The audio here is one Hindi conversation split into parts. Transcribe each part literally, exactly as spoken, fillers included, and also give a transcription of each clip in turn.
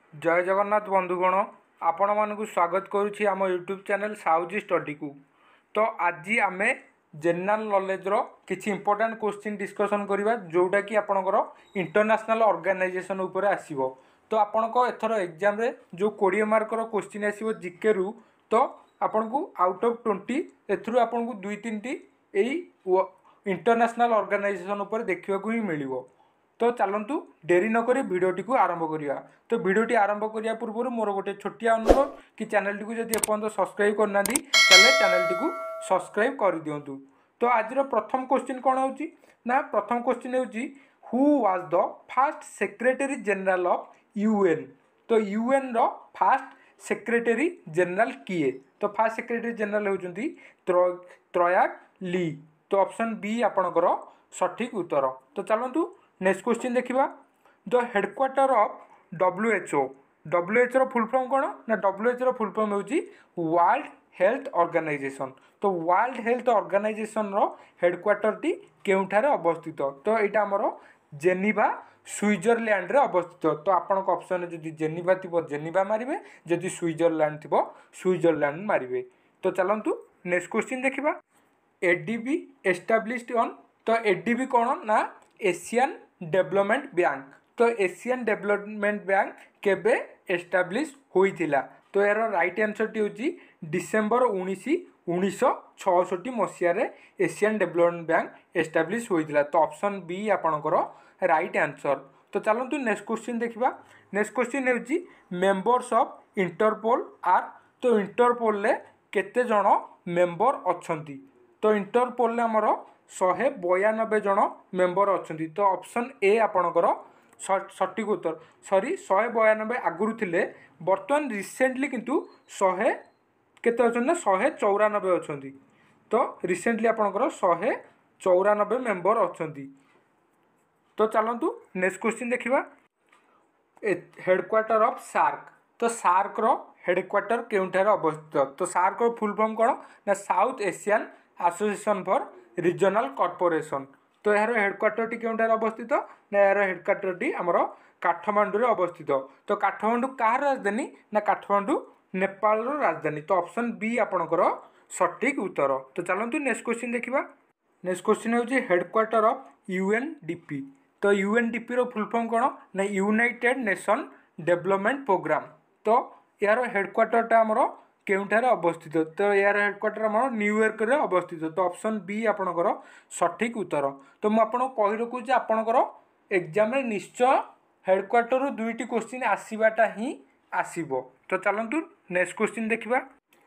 जय जगन्नाथ बंधुगण आपण मानक स्वागत करुछि आम यूट्यूब चैनल साहू स्टडी को। तो आज आम जनरल नॉलेज रो किछि इंपोर्टेंट क्वेश्चन डिस्कशन करबा जोटा कि आपनकर इंटरनेशनल ऑर्गेनाइजेशन ऊपर आसीबो। तो आपनको एथर एग्जाम रे जो बीस मार्क रो क्वेश्चन आसीबो जीके रु, तो आपनको आउट ऑफ बीस एथरु आपनको दुई तीन टी एई इंटरनेशनल ऑर्गेनाइजेशन ऊपर देखिबा को ही मिलिबो। तो चलतु डेरी नक भिडटी को आरंभ करिया। तो भिडटी आरंभ करिया पूर्व मोर गोटे छोटिया अनुरोध कि चैनल टी को जब एपर्यंत सब्सक्राइब करना ताले चैनल टी को सब्सक्राइब कर दिंतु। तो आज प्रथम क्वेश्चन कौन होची ना प्रथम क्वेश्चन होची who was the first secretary general of UN. तो यूएन रो फास्ट सेक्रेटरी जनरल किए? तो फास्ट सेक्रेटरी जनरल होचंती त्रयाक ली। तो ऑप्शन बी आपणकर सठिक उत्तर। तो चलतु नेक्स्ट क्वेश्चन देखिबा। The headquarter of WHO. WHO full form कौन ना डब्ल्यूएचओ फुल फॉर्म होची वर्ल्ड हेल्थ ऑर्गेनाइजेशन। तो वर्ल्ड हेल्थ ऑर्गेनाइजेशन रो हेडक्वार्टर टी केउठारे अवस्थित? तो एटा हमरो जेनेवा स्विट्जरलैंड रे अवस्थित। तो आपन को ऑप्शन जदि जेनेवा थिबो जेनेवा मारिबे, जदि स्विट्जरलैंड थिबो स्विट्जरलैंड मारिबे। तो चलंतु नेक्स्ट क्वेश्चन देखिबा। ADB established on. तो एडीबी कौन ना एशियन डेवलपमेंट बैंक। तो एशियन डेवलपमेंट बैंक केबे एस्टैब्लिश होइथिला? तो यार राइट आंसर टी होची डिसेंबर उन्नीस उन्नीस छठ मसीह रे एशियन डेवलपमेंट बैंक एस्टैब्लिश होइथिला। तो ऑप्शन बी आपणकर राइट आंसर। तो चलतु नेक्स्ट क्वेश्चन देखिबा। नेक्स्ट क्वेश्चन होची मेंबर्स ऑफ इंटरपोल आर। तो इंटरपोल ले केते जण मेंबर अछंती? तो इंटरपोल ले हमरो शहे बयानबे जन मेंबर अच्छा। तो ऑप्शन ए आपणकर सठिक उत्तर। सॉरी शहे बयानबे आगुरी थिले, बर्तमान रिसेंटली किंतु शहे केते अच्छा ना शहे चौरानबे अच्छा। तो रिसेंटली आपणकर शहे चौरानबे मेंबर अच्छा। तो चलतु नेक्स्ट क्वेश्चन देखिबा। Headquarter of SAARC. तो सार्क रो हेडक्वार्टर केउठारे अवस्थित? तो सार्क रो फुल फॉर्म कौन ना South Asian association for regional corporation. तो यार हेडक्वार्टर टी केउठारे अवस्थित ना यार हेडक्वार्टर टी हमर काठमांडू रे अवस्थित। तो काठमांडू कहार राजधानी ना काठमांडू नेपाल रो राजधानी। तो ऑप्शन बी आपणकर सठिक उत्तर। तो चलंतु नेक्स्ट क्वेश्चन देखिबा। नेक्स्ट क्वेश्चन होची हेडक्वार्टर ऑफ यूएनडीपी। तो यूएनडीपी रो फुल फॉर्म कौन ना यूनाइटेड नेशन डेवलपमेंट प्रोग्राम। तो यार हेडक्वार्टर टा हमर केउठारे अवस्थित? तो यार हेडक्वार्टर हमर न्यूयॉर्क रे अवस्थित। तो ऑप्शन बी आपणकर सठिक उत्तर। तो मु आपन कहि रखु जे आपणकर एग्जाम रे निश्चय हेडक्वार्टर रो दुईटी क्वेश्चन आसीबाटा ही आसीबो। तो चलंतु नेक्स्ट क्वेश्चन देखिबा।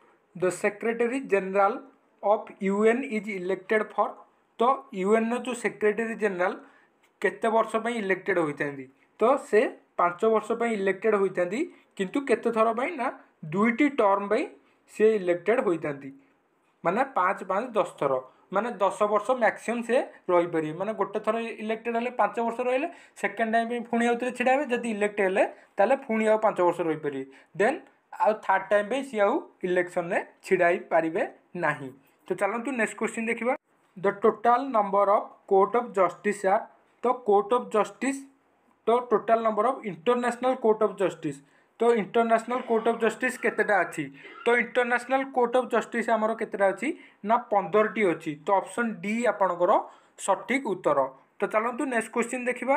The secretary general of UN is elected for. तो यूएन रो जो सेक्रेटरी जनरल केते वर्ष पई इलेक्टेड होइतांदी? तो से पांच वर्ष पई इलेक्टेड होइतांदी, किंतु केते थर पई ना दुईटी टर्म पई से इलेक्टेड होइतांदी। माने पाँच पाँच दस थर, माने दस वर्ष मैक्सिमम से रही पारे। माने गोटे थर इलेक्टेड हेले पाँच वर्ष रहिले, सेकेंड टाइम पे पुणी आउतरे छिडा हेबे, जदि इलेक्ट हेले ताले पुणी आउ पाँच वर्ष रही पारे। देन आउ थर्ड टाइम पे सी आउ इलेक्शन रे छिडा ही पारिबे नाही। तो चलंतु नेक्स्ट क्वेश्चन देखिबा। The total number of court of justice are. तो कोर्ट ऑफ जस्टिस तो total number of international court of justice. तो इंटरनेशनल कोर्ट ऑफ जस्टिस केतेटा अछि? तो इंटरनेशनल कोर्ट ऑफ जस्टिस हमरो केतेटा अछि ना पंद्रह टी अछि। तो ऑप्शन डी आपणकर सठिक उत्तर। तो चलंतु नेक्स्ट क्वेश्चन देखिबा।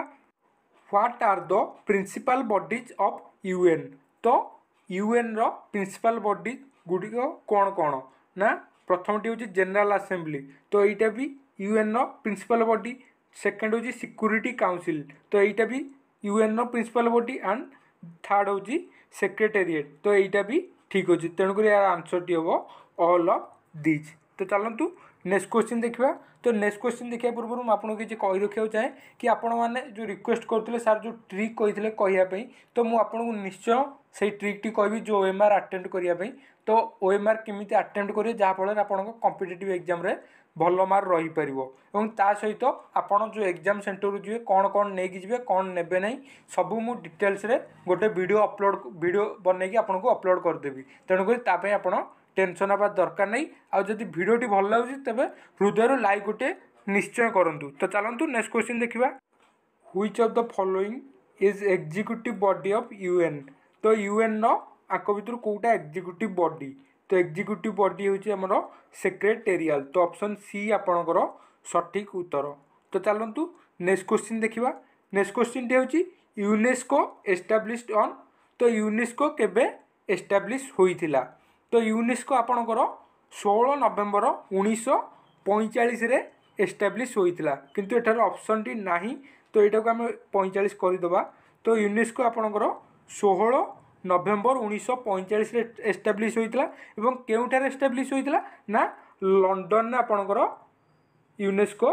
What are the principal bodies of UN. तो यूएन रो प्रिंसिपल बॉडीज गुडी को कोन कोन ना प्रथम टी होची जनरल असेंबली। तो एटा भी यूएन रो प्रिंसिपल बॉडी। सेकंड होची सिक्योरिटी काउंसिल। तो एटा भी यूएन रो प्रिंसिपल बॉडी। एंड थर्ड होची सेक्रेटेरिएट। तो एटा भी ठीक होची। तेणुक यार आंसर टी हो ऑल ऑफ दीज। तो चलंतु नेक्स्ट क्वेश्चन देखिबा। तो नेक्स्ट क्वेश्चन देखिया पूर्व मैं आपको किसी कही रखा चाहे कि आपण मैंने जो रिक्वेस्ट करते सार जो ट्रिक कही कहवाई, तो मुझे आपको निश्चय से ट्रिक टी कहि जो ओएमआर अटेम्प्ट करने। तो ओएमआर केमी अटेम्प्ट करेंगे जहाँफल आप कॉम्पिटिटिव एग्जाम रे भल मार्क रही पार। और ता सहित आपड़ जो एग्जाम सेंटर जी कौन कौन नहीं जी कौन ने ना सबू मु डिटेल्स रे गोटे वीडियो अपलोड वीडियो बनई आपको अपलोड करदेवी। तेणुक आप टेंशन आवा दरकार नहीं। आ जदि वीडियोटी भल लगे तेज हृदय लाइक गोटे निश्चय करूँ। तो चलतु नेक्स्ट क्वेश्चन देखिबा। Which of the following is executive body of UN. तो यूएन आक भर कौटा एग्जीक्यूटिव बॉडी तो एग्जीक्यूटिव बॉडी हूँ आमर सेक्रेटेरियल तो ऑप्शन सी आपणकर सठिक उत्तर। तो चलतु नेक्स्ट क्वेश्चन देखा नेक्स्ट क्वेश्चन टी हूँ यूनेस्को एस्टाब्लिश्ड ऑन तो यूनेस्को केबे एस्टाब्लिश होइथिला तो यूनेस्को आपणकर षोल नवेम्बर उन्नीस पैंतालीस रे एस्टाब्लिश होइथिला किंतु एठार ऑप्शन टी नाही तो यहाँ को आम पैंतालीस करदे तो यूनेस्को आपणकर षोल नवेम्बर उन्नीस पैंतालीस रे एस्टाब्लिश होइथिला एवं केउठार एस्टाब्लिश होइथिला ना लंडन आपणकर यूनेस्को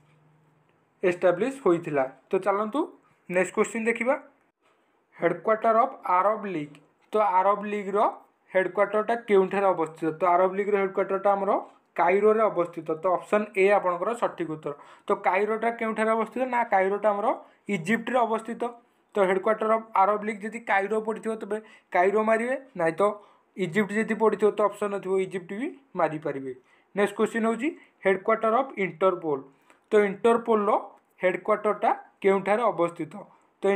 एस्टाब्लिश होइथिला। तो चलतु नेक्स्ट क्वेश्चन देखिबा हेडक्वार्टर ऑफ अरब लीग तो अरब लीग रो हेडक्वार्टरटा केउठार अवस्थित तो अरब लीग रो हेडक्वार्टरटा हमरो कायरो रे अवस्थित तो ऑप्शन ए आपणकर सठिक उत्तर। तो कायरोटा केउठार अवस्थित ना कायरोटा हमरो इजिप्ट रे अवस्थित तो हेडक्वार्टर ऑफ अरब लीग जदि कायरो पड़िथिबो तबे कायरो मारिबे नाइ तो इजिप्ट जदि पड़िथिबो तो ऑप्शन नथिबो इजिप्ट भी मारि पारिबे। नेक्स्ट क्वेश्चन होउची हेडक्वार्टर ऑफ इंटरपोल तो इंटरपोल रो हेडक्वार्टरटा केउठार अवस्थित तो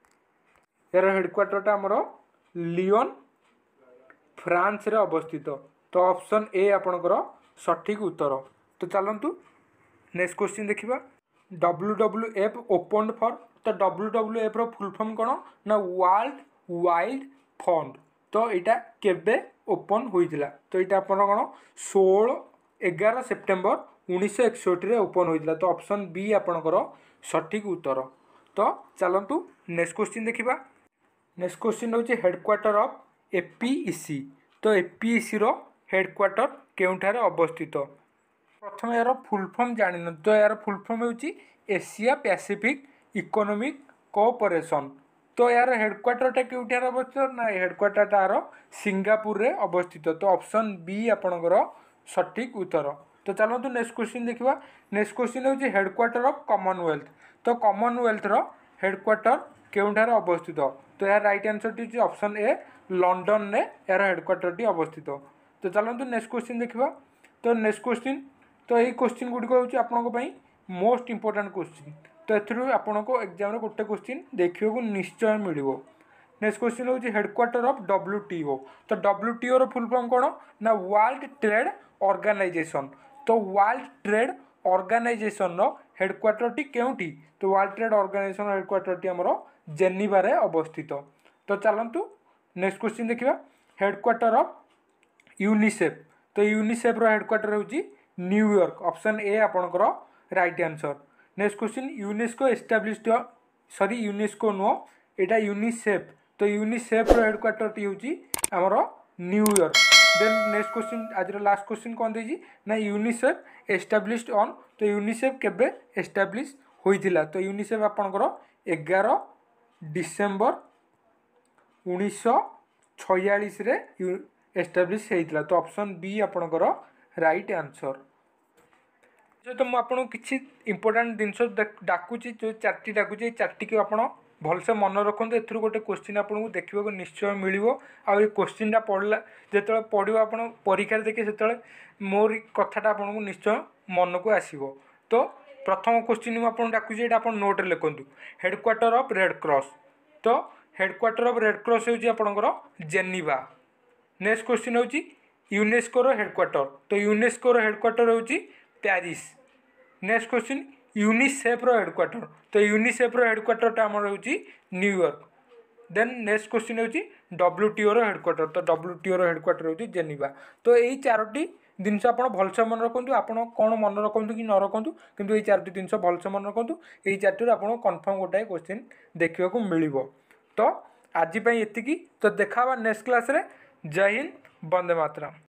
यार हेडक्वार्टरटा हमरो लियोन फ्रांस रे अवस्थित तो ऑप्शन ए आपणकर सठिक उत्तर। तो चलतु नेक्स्ट क्वेश्चन देखिबा W W F open for तो डब्ल्यू डब्ल्यू एफ रो फुल फॉर्म कौन ना वर्ल्ड वाइल्ड फंड तो यहाँ केबे ओपन होइतिला तो यहाँ आपन कौन षोल एगार सेप्टेम्बर उन्नीस एकसठ रे ओपन होइतिला तो ऑप्शन बी आपणकर सठिक उत्तर। तो चलतु नेक्स्ट क्वेश्चन देखिबा नेक्स्ट क्वेश्चन होची हेडक्वार्टर ऑफ एपीईसी तो एपीईसी रो हेडक्वार्टर केउठार अवस्थित प्रथम यार फुल फॉर्म जानिन तो यार फुल फॉर्म होची एशिया पैसिफिक इकोनॉमिक कोऑपरेशन तो यार हेडक्वार्टरटा केउठार अवस्थित ना हेडक्वार्टरटा यार सिंगापुर रे अवस्थित तो ऑप्शन बी आपणकर सठिक उत्तर। तो चलतु नेक्स्ट क्वेश्चन देखिबा नेक्स्ट क्वेश्चन होची हेडक्वार्टर ऑफ कॉमनवेल्थ तो कॉमनवेल्थ रो हेडक्वार्टर केउठार अवस्थित तो यार राइट आंसर टी ऑप्शन ए लंडन ने यार हेडक्वार्टर टी अवस्थित। तो चलतु नेक्स्ट क्वेश्चन देखिबा तो नेक्स्ट क्वेश्चन तो यही क्वेश्चन गुड़िक होची आपनको पई मोस्ट इंपोर्टेंट क्वेश्चन तो एथरु आपनको एग्जाम रे गोटे क्वेश्चन देखियो को निश्चय मिलिबो। नेक्स्ट क्वेश्चन होची हेडक्वार्टर ऑफ डब्ल्यूटीओ तो डब्ल्यूटीओ रो फुल फॉर्म कोन ना वर्ल्ड ट्रेड ऑर्गेनाइजेशन तो वर्ल्ड ट्रेड ऑर्गेनाइजेशन रो हेडक्वार्टर टी केउठी तो वर्ल्ड ट्रेड ऑर्गेनाइजेशन हेडक्वार्टर टी हमरो जेनेवा रे अवस्थित। तो चलंतु नेक्स्ट क्वेश्चन देखिबा हेडक्वार्टर ऑफ यूनिसेफ तो यूनिसेफ रो हेडक्वार्टर होची न्यूयॉर्क ऑप्शन ए आपनकर right answer. Next question UNESCO established sorry UNESCO no एटा यूनिसेफ तो यूनिसेफ रो हेडक्वार्टर टी होची हमरो न्यूयॉर्क। देन नेक्स्ट क्वेश्चन आज लास्ट क्वेश्चन कौन देजी ना यूनिसेफ एस्टाब्लिश्ड ऑन तो यूनिसेफ केबे एस्टाब्लिश होइथिला तो यूनिसेफ आपनकर एगार डिसेम्बर उन्नीस छियालीस रे एस्टाब्लिश होइथिला तो ऑप्शन बी आपनकर राइट आंसर। जो तो मुझे किसी इंपोर्टेंट जिनस डाकुची जो चार्टी डाकुची चार्टी को आप भलसे मन रखु ए गोटे क्वेश्चन आपको देखा निश्चय मिल आ क्वेश्चनटा पढ़ला जो पढ़ो आप परीक्षा देखिए से मोर कथाटा आपको निश्चय मन को आसो। तो प्रथम क्वेश्चन मुझे डाकुची आप नोट लिखु हेडक्वार्टर ऑफ रेड क्रॉस तो हेडक्वार्टर ऑफ रेड क्रॉस होकर जेनेवा। नेक्स्ट क्वेश्चन हूँ यूनेस्को हेडक्वार्टर तो यूनेस्को हेडक्वार्टर हूँ पेरिस। नेक्स्ट क्वेश्चन यूनिसेफ रो हेडक्वार्टर तो यूनिसेफ रो हेडक्वार्टर आमर होची न्यूयॉर्क। देन नेक्स्ट क्वेश्चन होची डब्ल्यूटीओ रो हेडक्वार्टर तो डब्ल्यूटीओ रो हेडक्वार्टर होची जेनेवा। तो यही चारोटी जिनस आप भलसे मन रखु आप कौन मन रखु कि न रखु किंतु ये चारोटी जिनस भलसे मन रखु यही चारोटी आप कन्फर्म गोटाए क्वेश्चन देखा मिल। तो आज एतिकी तो देखा नेक्स्ट क्लास रे। जय हिंद, वंदे मातरम।